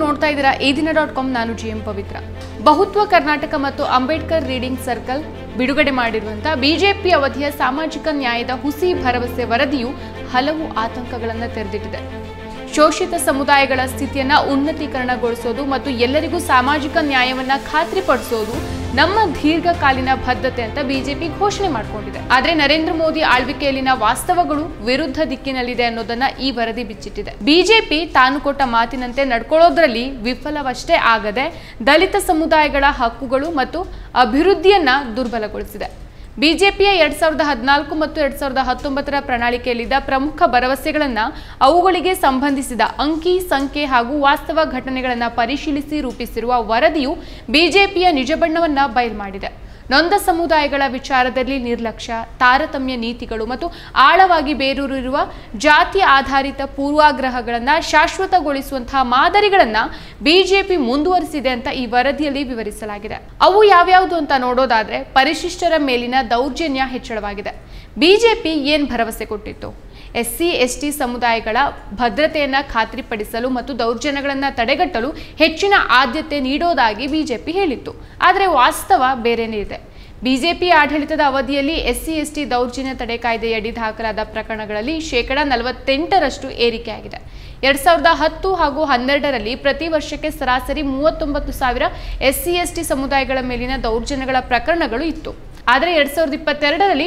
ನೋಡ್ತಾ ಇದ್ದೀರಾ eedina.com. ನಾನು GM ಪವಿತ್ರ. ಬಹುತ್ವ ಕರ್ನಾಟಕ ಮತ್ತು ಅಂಬೇಡ್ಕರ್ ರೀಡಿಂಗ್ ಸರ್ಕಲ್ ಬಿಡುಗಡೆ ಮಾಡಿರುವಂತಹ ಬಿಜೆಪಿ ಅವಧಿಯ ಸಾಮಾಜಿಕ ನ್ಯಾಯದ ಹುಸಿ ಭರವಸೆ ವರದಿಯು ಹಲವು ಆತಂಕಗಳನ್ನು ತೆರೆದಿಟ್ಟಿದೆ. ಶೋಷಿತ ಸಮುದಾಯಗಳ ಸ್ಥಿತಿಯನ್ನು ಉನ್ನತೀಕರಣಗೊಳಿಸೋದು ಮತ್ತು ಎಲ್ಲರಿಗೂ ಸಾಮಾಜಿಕ ನ್ಯಾಯವನ್ನು ಖಾತ್ರಿಪಡಿಸೋದು ನಮ್ಮ ದೀರ್ಘಕಾಲೀನ ಬದ್ಧತೆ ಅಂತ ಬಿಜೆಪಿ ಘೋಷಣೆ ಮಾಡಿಕೊಂಡಿದೆ. ಆದರೆ ನರೇಂದ್ರ ಮೋದಿ ಆಳ್ವಿಕೆಯಲ್ಲಿನ ವಾಸ್ತವಗಳು ವಿರುದ್ಧ ದಿಕ್ಕಿನಲ್ಲಿದೆ ಅನ್ನೋದನ್ನ ಈ ವರದಿ ಬಿಚ್ಚಿಟ್ಟಿದೆ. ಬಿಜೆಪಿ ತಾನು ಕೊಟ್ಟ ಮಾತಿನಂತೆ ನಡ್ಕೊಳ್ಳೋದ್ರಲ್ಲಿ ವಿಫಲವಷ್ಟೇ ಆಗದೆ ದಲಿತ ಸಮುದಾಯಗಳ ಹಕ್ಕುಗಳು ಮತ್ತು ಅಭಿವೃದ್ಧಿಯನ್ನ ದುರ್ಬಲಗೊಳಿಸಿದೆ. ಬಿಜೆಪಿಯ 2014 ಮತ್ತು 2019 ಪ್ರಣಾಳಿಕೆಯಲ್ಲಿದ್ದ ಪ್ರಮುಖ ಭರವಸೆಗಳನ್ನು ಅವುಗಳಿಗೆ ಸಂಬಂಧಿಸಿದ ಅಂಕಿ ಸಂಖ್ಯೆ ಹಾಗೂ ವಾಸ್ತವ ಘಟನೆಗಳನ್ನು ಪರಿಶೀಲಿಸಿ ರೂಪಿಸಿರುವ ವರದಿಯು ಬಿಜೆಪಿಯ ನಿಜ ಬಣ್ಣವನ್ನು ಬಯಲು ಮಾಡಿದೆ. ನೊಂದ ಸಮುದಾಯಗಳ ವಿಚಾರದಲ್ಲಿ ನಿರ್ಲಕ್ಷ್ಯ, ತಾರತಮ್ಯ ನೀತಿಗಳು ಮತ್ತು ಆಳವಾಗಿ ಬೇರೂರಿರುವ ಜಾತಿ ಆಧಾರಿತ ಪೂರ್ವಾಗ್ರಹಗಳನ್ನು ಶಾಶ್ವತಗೊಳಿಸುವಂತಹ ಮಾದರಿಗಳನ್ನು ಬಿಜೆಪಿ ಮುಂದುವರಿಸಿದೆ ಅಂತ ಈ ವರದಿಯಲ್ಲಿ ವಿವರಿಸಲಾಗಿದೆ. ಅವು ಯಾವ್ಯಾವುದು ಅಂತ ನೋಡೋದಾದ್ರೆ, ಪರಿಶಿಷ್ಟರ ಮೇಲಿನ ದೌರ್ಜನ್ಯ ಹೆಚ್ಚಳವಾಗಿದೆ. ಬಿಜೆಪಿ ಏನ್ ಭರವಸೆ ಕೊಟ್ಟಿತ್ತು? SC/ST ಸಮುದಾಯಗಳ ಭದ್ರತೆಯನ್ನು ಖಾತ್ರಿಪಡಿಸಲು ಮತ್ತು ದೌರ್ಜನ್ಯಗಳನ್ನು ತಡೆಗಟ್ಟಲು ಹೆಚ್ಚಿನ ಆದ್ಯತೆ ನೀಡೋದಾಗಿ ಬಿಜೆಪಿ ಹೇಳಿತ್ತು. ಆದರೆ ವಾಸ್ತವ ಬೇರೆನೇ ಇದೆ. ಬಿಜೆಪಿ ಆಡಳಿತದ ಅವಧಿಯಲ್ಲಿ SC/ST ದೌರ್ಜನ್ಯ ತಡೆ ಕಾಯ್ದೆಯಡಿ ದಾಖಲಾದ ಪ್ರಕರಣಗಳಲ್ಲಿ 48% ಏರಿಕೆಯಾಗಿದೆ. 2010 ಹಾಗೂ 2012ರಲ್ಲಿ ಪ್ರತಿ ವರ್ಷಕ್ಕೆ ಸರಾಸರಿ 39,000 SC/ST ಸಮುದಾಯಗಳ ಮೇಲಿನ ದೌರ್ಜನ್ಯಗಳ ಪ್ರಕರಣಗಳು ಇತ್ತು. ಆದರೆ 2022ರಲ್ಲಿ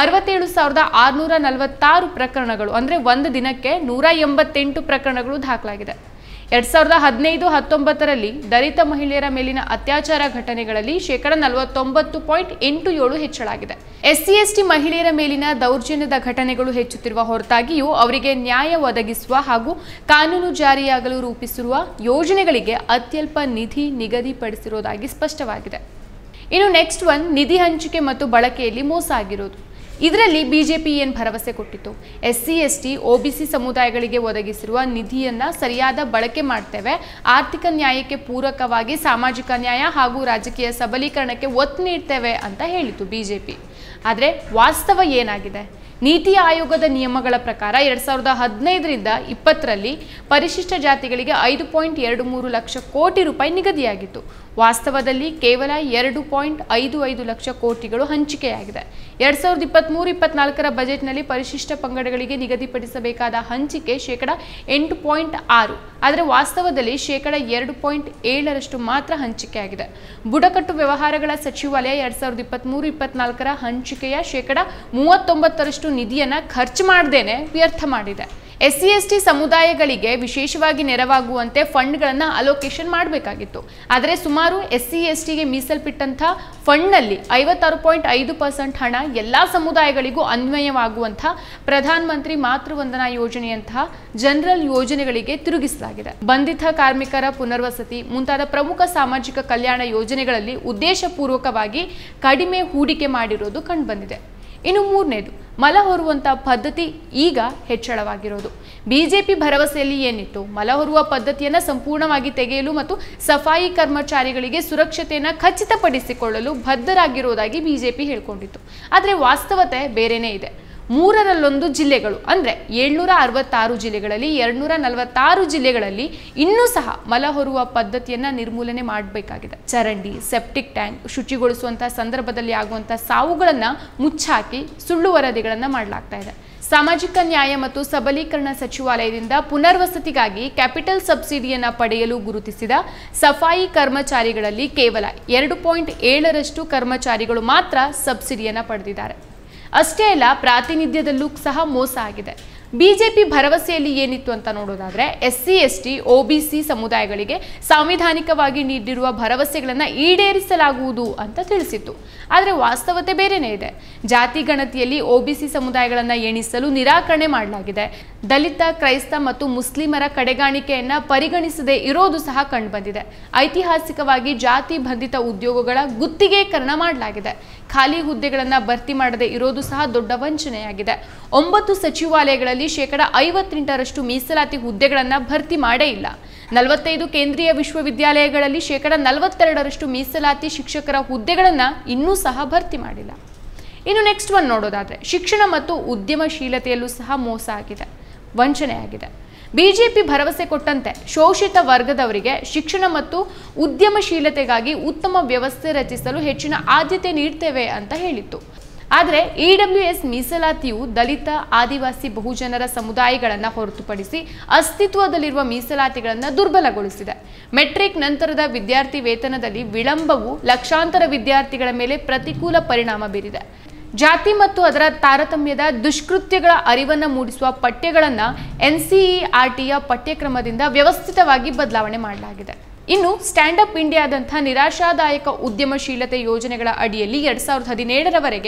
67,646 ಪ್ರಕರಣಗಳು, ಅಂದರೆ ಒಂದು ದಿನಕ್ಕೆ 188 ಪ್ರಕರಣಗಳು ದಾಖಲಾಗಿದೆ. 2015-19ರಲ್ಲಿ ದಲಿತ ಮಹಿಳೆಯರ ಮೇಲಿನ ಅತ್ಯಾಚಾರ ಘಟನೆಗಳಲ್ಲಿ 49.87% ಹೆಚ್ಚಳಾಗಿದೆ. SC/ST ಮಹಿಳೆಯರ ಮೇಲಿನ ದೌರ್ಜನ್ಯದ ಘಟನೆಗಳು ಹೆಚ್ಚುತ್ತಿರುವ ಹೊರತಾಗಿಯೂ ಅವರಿಗೆ ನ್ಯಾಯ ಒದಗಿಸುವ ಹಾಗೂ ಕಾನೂನು ಜಾರಿಯಾಗಲು ರೂಪಿಸಿರುವ ಯೋಜನೆಗಳಿಗೆ ಅತ್ಯಲ್ಪ ನಿಧಿ ನಿಗದಿಪಡಿಸಿರುವುದಾಗಿ ಸ್ಪಷ್ಟವಾಗಿದೆ. ಇನ್ನು ನೆಕ್ಸ್ಟ್ ಒನ್, ನಿಧಿ ಹಂಚಿಕೆ ಮತ್ತು ಬಳಕೆಯಲ್ಲಿ ಮೋಸ ಆಗಿರೋದು. ಇದರಲ್ಲಿ ಬಿಜೆಪಿ ಏನು ಭರವಸೆ ಕೊಟ್ಟಿತ್ತು? SC/ST OBC ಸಮುದಾಯಗಳಿಗೆ ಒದಗಿಸಿರುವ ನಿಧಿಯನ್ನ ಸರಿಯಾದ ಬಳಕೆ ಮಾಡ್ತೇವೆ, ಆರ್ಥಿಕ ನ್ಯಾಯಕ್ಕೆ ಪೂರಕವಾಗಿ ಸಾಮಾಜಿಕ ನ್ಯಾಯ ಹಾಗೂ ರಾಜಕೀಯ ಸಬಲೀಕರಣಕ್ಕೆ ಒತ್ತು ನೀಡ್ತೇವೆ ಅಂತ ಹೇಳಿತು ಬಿಜೆಪಿ. ಆದರೆ ವಾಸ್ತವ ಏನಾಗಿದೆ? ನೀತಿ ಆಯೋಗದ ನಿಯಮಗಳ ಪ್ರಕಾರ 2015ರಿಂದ 2020ರಲ್ಲಿ ಪರಿಶಿಷ್ಟ ಜಾತಿಗಳಿಗೆ 5.23 ಲಕ್ಷ ಕೋಟಿ ರೂಪಾಯಿ ನಿಗದಿಯಾಗಿತ್ತು. ವಾಸ್ತವದಲ್ಲಿ ಕೇವಲ 2.55 ಲಕ್ಷ ಕೋಟಿಗಳು ಹಂಚಿಕೆಯಾಗಿದೆ. 2023-24ರ ಬಜೆಟ್ನಲ್ಲಿ ಪರಿಶಿಷ್ಟ ಪಂಗಡಗಳಿಗೆ ನಿಗದಿಪಡಿಸಬೇಕಾದ ಹಂಚಿಕೆ 8.6%, ಆದರೆ ವಾಸ್ತವದಲ್ಲಿ 2.7% ಮಾತ್ರ ಹಂಚಿಕೆಯಾಗಿದೆ. ಬುಡಕಟ್ಟು ವ್ಯವಹಾರಗಳ ಸಚಿವಾಲಯ 2023-24ರ ಹಂಚಿಕೆಯ 39% ನಿಧಿಯನ್ನು ಖರ್ಚು ಮಾಡದೇನೆ ವ್ಯರ್ಥ ಮಾಡಿದೆ. SC/ST ಸಮುದಾಯಗಳಿಗೆ ವಿಶೇಷವಾಗಿ ನೆರವಾಗುವಂತೆ ಫಂಡ್ಗಳನ್ನು ಅಲೋಕೇಶನ್ ಮಾಡಬೇಕಾಗಿತ್ತು. ಆದರೆ ಸುಮಾರು SC/STಗೆ ಮೀಸಲ್ಪಟ್ಟಂಥ ಫಂಡ್ನಲ್ಲಿ 56.5% ಹಣ ಎಲ್ಲ ಸಮುದಾಯಗಳಿಗೂ ಅನ್ವಯವಾಗುವಂಥ ಪ್ರಧಾನ ಮಂತ್ರಿ ಮಾತೃವಂದನಾ ಯೋಜನೆಯಂತಹ ಜನರಲ್ ಯೋಜನೆಗಳಿಗೆ ತಿರುಗಿಸಲಾಗಿದೆ. ಬಂಧಿತ ಕಾರ್ಮಿಕರ ಪುನರ್ವಸತಿ ಮುಂತಾದ ಪ್ರಮುಖ ಸಾಮಾಜಿಕ ಕಲ್ಯಾಣ ಯೋಜನೆಗಳಲ್ಲಿ ಉದ್ದೇಶಪೂರ್ವಕವಾಗಿ ಕಡಿಮೆ ಹೂಡಿಕೆ ಮಾಡಿರೋದು ಕಂಡುಬಂದಿದೆ. ಇನ್ನು ಮೂರನೇದು, ಮಲ ಹೊರುವಂಥ ಪದ್ಧತಿ ಈಗ ಹೆಚ್ಚಳವಾಗಿರೋದು. ಬಿಜೆಪಿ ಭರವಸೆಯಲ್ಲಿ ಏನಿತ್ತು? ಮಲ ಹೊರುವ ಪದ್ಧತಿಯನ್ನು ಸಂಪೂರ್ಣವಾಗಿ ತೆಗೆಯಲು ಮತ್ತು ಸಫಾಯಿ ಕರ್ಮಚಾರಿಗಳಿಗೆ ಸುರಕ್ಷತೆಯನ್ನು ಖಚಿತಪಡಿಸಿಕೊಳ್ಳಲು ಬದ್ಧರಾಗಿರುವುದಾಗಿ ಬಿಜೆಪಿ ಹೇಳ್ಕೊಂಡಿತ್ತು. ಆದರೆ ವಾಸ್ತವತೆ ಬೇರೆನೇ ಇದೆ. 3ರಲ್ಲೊಂದು ಜಿಲ್ಲೆಗಳು, ಅಂದರೆ 766 ಜಿಲ್ಲೆಗಳಲ್ಲಿ 246 ಜಿಲ್ಲೆಗಳಲ್ಲಿ ಇನ್ನೂ ಸಹ ಮಲ ಹೊರುವ ಪದ್ಧತಿಯನ್ನು ನಿರ್ಮೂಲನೆ ಮಾಡಬೇಕಾಗಿದೆ. ಚರಂಡಿ, ಸೆಪ್ಟಿಕ್ ಟ್ಯಾಂಕ್ ಶುಚಿಗೊಳಿಸುವಂತಹ ಸಂದರ್ಭದಲ್ಲಿ ಆಗುವಂತಹ ಸಾವುಗಳನ್ನು ಮುಚ್ಚಾಕಿ ಸುಳ್ಳು ವರದಿಗಳನ್ನು ಮಾಡಲಾಗ್ತಾ ಇದೆ. ಸಾಮಾಜಿಕ ನ್ಯಾಯ ಮತ್ತು ಸಬಲೀಕರಣ ಸಚಿವಾಲಯದಿಂದ ಪುನರ್ವಸತಿಗಾಗಿ ಕ್ಯಾಪಿಟಲ್ ಸಬ್ಸಿಡಿಯನ್ನು ಪಡೆಯಲು ಗುರುತಿಸಿದ ಸಫಾಯಿ ಕರ್ಮಚಾರಿಗಳಲ್ಲಿ ಕೇವಲ 2.7% ಕರ್ಮಚಾರಿಗಳು ಮಾತ್ರ ಸಬ್ಸಿಡಿಯನ್ನು ಪಡೆದಿದ್ದಾರೆ. ಅಷ್ಟೇ ಅಲ್ಲ, ಪ್ರಾತಿನಿಧ್ಯದಲ್ಲೂ ಸಹ ಮೋಸ ಆಗಿದೆ. ಬಿಜೆಪಿ ಭರವಸೆಯಲ್ಲಿ ಏನಿತ್ತು ಅಂತ ನೋಡೋದಾದ್ರೆ, SC/ST OBC ಸಮುದಾಯಗಳಿಗೆ ಸಾಂವಿಧಾನಿಕವಾಗಿ ನೀಡಿರುವ ಭರವಸೆಗಳನ್ನು ಈಡೇರಿಸಲಾಗುವುದು ಅಂತ ತಿಳಿಸಿತ್ತು. ಆದರೆ ವಾಸ್ತವತೆ ಬೇರೆನೇ ಇದೆ. ಜಾತಿ ಗಣತಿಯಲ್ಲಿ OBC ಸಮುದಾಯಗಳನ್ನು ಎಣಿಸಲು ನಿರಾಕರಣೆ ಮಾಡಲಾಗಿದೆ. ದಲಿತ, ಕ್ರೈಸ್ತ ಮತ್ತು ಮುಸ್ಲಿಮರ ಕಡೆಗಾಣಿಕೆಯನ್ನು ಪರಿಗಣಿಸದೇ ಇರೋದು ಸಹ ಕಂಡುಬಂದಿದೆ. ಐತಿಹಾಸಿಕವಾಗಿ ಜಾತಿ ಬಂಧಿತ ಉದ್ಯೋಗಗಳ ಗುತ್ತಿಗೆಕರಣ ಮಾಡಲಾಗಿದೆ. ಖಾಲಿ ಹುದ್ದೆಗಳನ್ನು ಭರ್ತಿ ಮಾಡದೇ ಇರೋದು ಸಹ ದೊಡ್ಡ ವಂಚನೆಯಾಗಿದೆ. 9 ಸಚಿವಾಲಯಗಳಲ್ಲಿ 58% ಮೀಸಲಾತಿ ಹುದ್ದೆಗಳನ್ನು ಭರ್ತಿ ಮಾಡೇ ಇಲ್ಲ. 45 ಕೇಂದ್ರೀಯ ವಿಶ್ವವಿದ್ಯಾಲಯಗಳಲ್ಲಿ 42% ಮೀಸಲಾತಿ ಶಿಕ್ಷಕರ ಹುದ್ದೆಗಳನ್ನು ಇನ್ನೂ ಸಹ ಭರ್ತಿ ಮಾಡಿಲ್ಲ. ಇನ್ನು ನೆಕ್ಸ್ಟ್ ಒನ್ ನೋಡೋದಾದ್ರೆ, ಶಿಕ್ಷಣ ಮತ್ತು ಉದ್ಯಮಶೀಲತೆಯಲ್ಲೂ ಸಹ ಮೋಸ ಆಗಿದೆ, ವಂಚನೆ ಆಗಿದೆ. ಬಿಜೆಪಿ ಭರವಸೆ ಕೊಟ್ಟಂತೆ ಶೋಷಿತ ವರ್ಗದವರಿಗೆ ಶಿಕ್ಷಣ ಮತ್ತು ಉದ್ಯಮಶೀಲತೆಗಾಗಿ ಉತ್ತಮ ವ್ಯವಸ್ಥೆ ರಚಿಸಲು ಹೆಚ್ಚಿನ ಆದ್ಯತೆ ನೀಡ್ತೇವೆ ಅಂತ ಹೇಳಿತ್ತು. ಆದರೆ EWS ಮೀಸಲಾತಿಯು ದಲಿತ, ಆದಿವಾಸಿ, ಬಹುಜನರ ಸಮುದಾಯಗಳನ್ನು ಹೊರತುಪಡಿಸಿ ಅಸ್ತಿತ್ವದಲ್ಲಿರುವ ಮೀಸಲಾತಿಗಳನ್ನು ದುರ್ಬಲಗೊಳಿಸಿದೆ. ಮೆಟ್ರಿಕ್ ನಂತರದ ವಿದ್ಯಾರ್ಥಿ ವೇತನದಲ್ಲಿ ವಿಳಂಬವು ಲಕ್ಷಾಂತರ ವಿದ್ಯಾರ್ಥಿಗಳ ಮೇಲೆ ಪ್ರತಿಕೂಲ ಪರಿಣಾಮ ಬೀರಿದೆ. ಜಾತಿ ಮತ್ತು ಅದರ ತಾರತಮ್ಯದ ದುಷ್ಕೃತ್ಯಗಳ ಅರಿವನ್ನು ಮೂಡಿಸುವ ಪಠ್ಯಗಳನ್ನು NCERTಯ ಪಠ್ಯಕ್ರಮದಿಂದ ವ್ಯವಸ್ಥಿತವಾಗಿ ಬದಲಾವಣೆ ಮಾಡಲಾಗಿದೆ. ಇನ್ನು ಸ್ಟ್ಯಾಂಡ್ ಅಪ್ ಇಂಡಿಯಾದಂಥ ನಿರಾಶಾದಾಯಕ ಉದ್ಯಮಶೀಲತೆ ಯೋಜನೆಗಳ ಅಡಿಯಲ್ಲಿ 2017ರವರೆಗೆ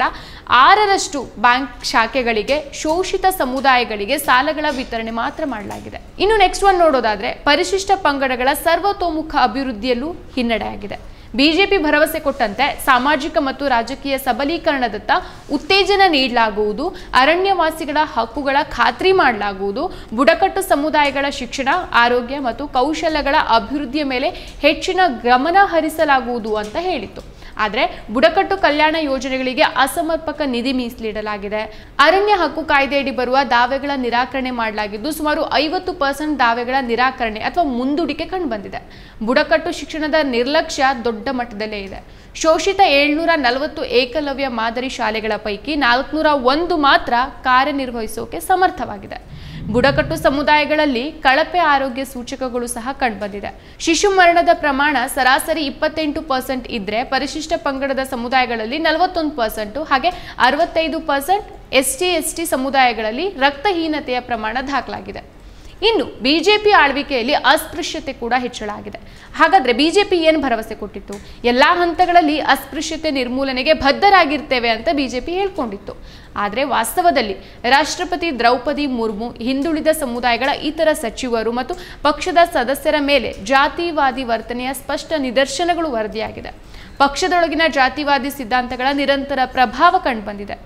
6% ಬ್ಯಾಂಕ್ ಶಾಖೆಗಳಿಗೆ ಶೋಷಿತ ಸಮುದಾಯಗಳಿಗೆ ಸಾಲಗಳ ವಿತರಣೆ ಮಾತ್ರ ಮಾಡಲಾಗಿದೆ. ಇನ್ನು ನೆಕ್ಸ್ಟ್ ಒನ್ ನೋಡೋದಾದ್ರೆ ಪರಿಶಿಷ್ಟ ಪಂಗಡಗಳ ಸರ್ವತೋಮುಖ ಅಭಿವೃದ್ಧಿಯಲ್ಲೂ ಹಿನ್ನಡೆಯಾಗಿದೆ. ಬಿಜೆಪಿ ಭರವಸೆ ಕೊಟ್ಟಂತೆ ಸಾಮಾಜಿಕ ಮತ್ತು ರಾಜಕೀಯ ಸಬಲೀಕರಣದತ್ತ ಉತ್ತೇಜನ ನೀಡಲಾಗುವುದು, ಅರಣ್ಯವಾಸಿಗಳ ಹಕ್ಕುಗಳ ಖಾತ್ರಿ ಮಾಡಲಾಗುವುದು, ಬುಡಕಟ್ಟು ಸಮುದಾಯಗಳ ಶಿಕ್ಷಣ, ಆರೋಗ್ಯ ಮತ್ತು ಕೌಶಲ್ಯಗಳ ಅಭಿವೃದ್ಧಿಯ ಮೇಲೆ ಹೆಚ್ಚಿನ ಗಮನ ಹರಿಸಲಾಗುವುದು ಅಂತ ಹೇಳಿತ್ತು. ಆದರೆ ಬುಡಕಟ್ಟು ಕಲ್ಯಾಣ ಯೋಜನೆಗಳಿಗೆ ಅಸಮರ್ಪಕ ನಿಧಿ ಮೀಸಲಿಡಲಾಗಿದೆ. ಅರಣ್ಯ ಹಕ್ಕು ಕಾಯ್ದೆಯಡಿ ಬರುವ ದಾವೆಗಳ ನಿರಾಕರಣೆ ಮಾಡಲಾಗಿದ್ದು ಸುಮಾರು 50% ದಾವೆಗಳ ನಿರಾಕರಣೆ ಅಥವಾ ಮುಂದೂಡಿಕೆ ಕಂಡುಬಂದಿದೆ. ಬುಡಕಟ್ಟು ಶಿಕ್ಷಣದ ನಿರ್ಲಕ್ಷ್ಯ ದೊಡ್ಡ ಮಟ್ಟದಲ್ಲೇ ಇದೆ. ಶೋಷಿತ 740 ಏಕಲವ್ಯ ಮಾದರಿ ಶಾಲೆಗಳ ಪೈಕಿ 401 ಮಾತ್ರ ಕಾರ್ಯನಿರ್ವಹಿಸೋಕೆ ಸಮರ್ಥವಾಗಿದೆ. ಬುಡಕಟ್ಟು ಸಮುದಾಯಗಳಲ್ಲಿ ಕಳಪೆ ಆರೋಗ್ಯ ಸೂಚಕಗಳು ಸಹ ಕಂಡುಬಂದಿದೆ. ಶಿಶು ಮರಣದ ಪ್ರಮಾಣ ಸರಾಸರಿ 28% ಇದ್ರೆ ಪರಿಶಿಷ್ಟ ಪಂಗಡದ ಸಮುದಾಯಗಳಲ್ಲಿ 41%, ಹಾಗೆ 65% ST ಸಮುದಾಯಗಳಲ್ಲಿ ರಕ್ತಹೀನತೆಯ ಪ್ರಮಾಣ ದಾಖಲಾಗಿದೆ. ಇನ್ನು ಬಿಜೆಪಿ ಆಳ್ವಿಕೆಯಲ್ಲಿ ಅಸ್ಪೃಶ್ಯತೆ ಕೂಡ ಹೆಚ್ಚಳಾಗಿದೆ. ಹಾಗಾದ್ರೆ ಬಿಜೆಪಿ ಏನು ಭರವಸೆ ಕೊಟ್ಟಿತ್ತು? ಎಲ್ಲಾ ಹಂತಗಳಲ್ಲಿ ಅಸ್ಪೃಶ್ಯತೆ ನಿರ್ಮೂಲನೆಗೆ ಬದ್ಧರಾಗಿರ್ತೇವೆ ಅಂತ ಬಿಜೆಪಿ ಹೇಳ್ಕೊಂಡಿತ್ತು. ಆದರೆ ವಾಸ್ತವದಲ್ಲಿ ರಾಷ್ಟ್ರಪತಿ ದ್ರೌಪದಿ ಮುರ್ಮು ಹಿಂದುಳಿದ ಸಮುದಾಯಗಳ ಇತರ ಸಚಿವರು ಮತ್ತು ಪಕ್ಷದ ಸದಸ್ಯರ ಮೇಲೆ ಜಾತಿವಾದಿ ವರ್ತನೆಯ ಸ್ಪಷ್ಟ ನಿದರ್ಶನಗಳು ವರದಿಯಾಗಿದೆ. ಪಕ್ಷದೊಳಗಿನ ಜಾತಿವಾದಿ ಸಿದ್ಧಾಂತಗಳ ನಿರಂತರ ಪ್ರಭಾವ ಕಂಡುಬಂದಿದೆ.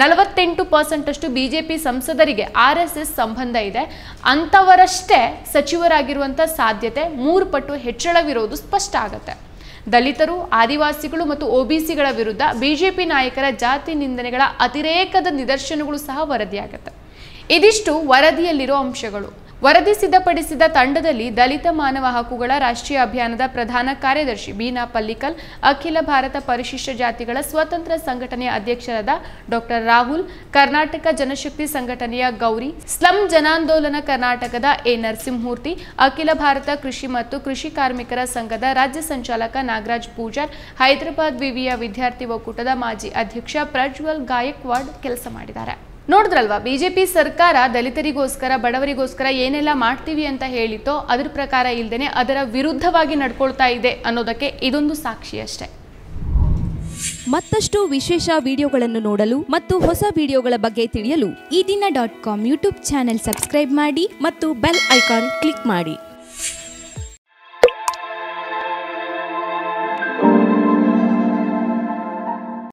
48% ಬಿಜೆಪಿ ಸಂಸದರಿಗೆ RSS ಸಂಬಂಧ ಇದೆ. ಅಂಥವರಷ್ಟೇ ಸಚಿವರಾಗಿರುವಂಥ ಸಾಧ್ಯತೆ 3 ಪಟ್ಟು ಹೆಚ್ಚಳವಿರೋದು ಸ್ಪಷ್ಟ ಆಗುತ್ತೆ. ದಲಿತರು, ಆದಿವಾಸಿಗಳು ಮತ್ತು OBCಗಳ ವಿರುದ್ಧ ಬಿಜೆಪಿ ನಾಯಕರ ಜಾತಿ ನಿಂದನೆಗಳ ಅತಿರೇಕದ ನಿದರ್ಶನಗಳು ಸಹ ವರದಿಯಾಗುತ್ತೆ. ಇದಿಷ್ಟು ವರದಿಯಲ್ಲಿರೋ ಅಂಶಗಳು. ವರದಿ ಸಿದ್ಧಪಡಿಸಿದ ತಂಡದಲ್ಲಿ ದಲಿತ ಮಾನವ ಹಕ್ಕುಗಳ ರಾಷ್ಟ್ರೀಯ ಅಭಿಯಾನದ ಪ್ರಧಾನ ಕಾರ್ಯದರ್ಶಿ ಬೀನಾ ಪಲ್ಲಿಕಲ್, ಅಖಿಲ ಭಾರತ ಪರಿಶಿಷ್ಟ ಜಾತಿಗಳ ಸ್ವತಂತ್ರ ಸಂಘಟನೆಯ ಅಧ್ಯಕ್ಷರಾದ ಡಾಕ್ಟರ್ ರಾಹುಲ್, ಕರ್ನಾಟಕ ಜನಶಕ್ತಿ ಸಂಘಟನೆಯ ಗೌರಿ, ಸ್ಲಂ ಜನಾಂದೋಲನ ಕರ್ನಾಟಕದ A ನರಸಿಂಹಮೂರ್ತಿ, ಅಖಿಲ ಭಾರತ ಕೃಷಿ ಮತ್ತು ಕೃಷಿ ಕಾರ್ಮಿಕರ ಸಂಘದ ರಾಜ್ಯ ಸಂಚಾಲಕ ನಾಗರಾಜ್ ಪೂಜಾರ್, ಹೈದರಾಬಾದ್ ವಿವಿಯ ವಿದ್ಯಾರ್ಥಿ ಒಕ್ಕೂಟದ ಮಾಜಿ ಅಧ್ಯಕ್ಷ ಪ್ರಜ್ವಲ್ ಗಾಯಕ್ವಾಡ್ ಕೆಲಸ ಮಾಡಿದ್ದಾರೆ. ನೋಡಿದ್ರಲ್ವಾ, ಬಿಜೆಪಿ ಸರ್ಕಾರ ದಲಿತರಿಗೋಸ್ಕರ, ಬಡವರಿಗೋಸ್ಕರ ಏನೆಲ್ಲ ಮಾಡ್ತೀವಿ ಅಂತ ಹೇಳಿತೋ ಅದ್ರ ಪ್ರಕಾರ ಇಲ್ದೇನೆ ಅದರ ವಿರುದ್ಧವಾಗಿ ನಡ್ಕೊಳ್ತಾ ಇದೆ ಅನ್ನೋದಕ್ಕೆ ಇದೊಂದು ಸಾಕ್ಷಿ ಅಷ್ಟೇ. ಮತ್ತಷ್ಟು ವಿಶೇಷ ವಿಡಿಯೋಗಳನ್ನು ನೋಡಲು ಮತ್ತು ಹೊಸ ವಿಡಿಯೋಗಳ ಬಗ್ಗೆ ತಿಳಿಯಲು EDina.com ಯೂಟ್ಯೂಬ್ ಚಾನೆಲ್ ಸಬ್ಸ್ಕ್ರೈಬ್ ಮಾಡಿ ಮತ್ತು ಬೆಲ್ ಐಕಾನ್ ಕ್ಲಿಕ್ ಮಾಡಿ.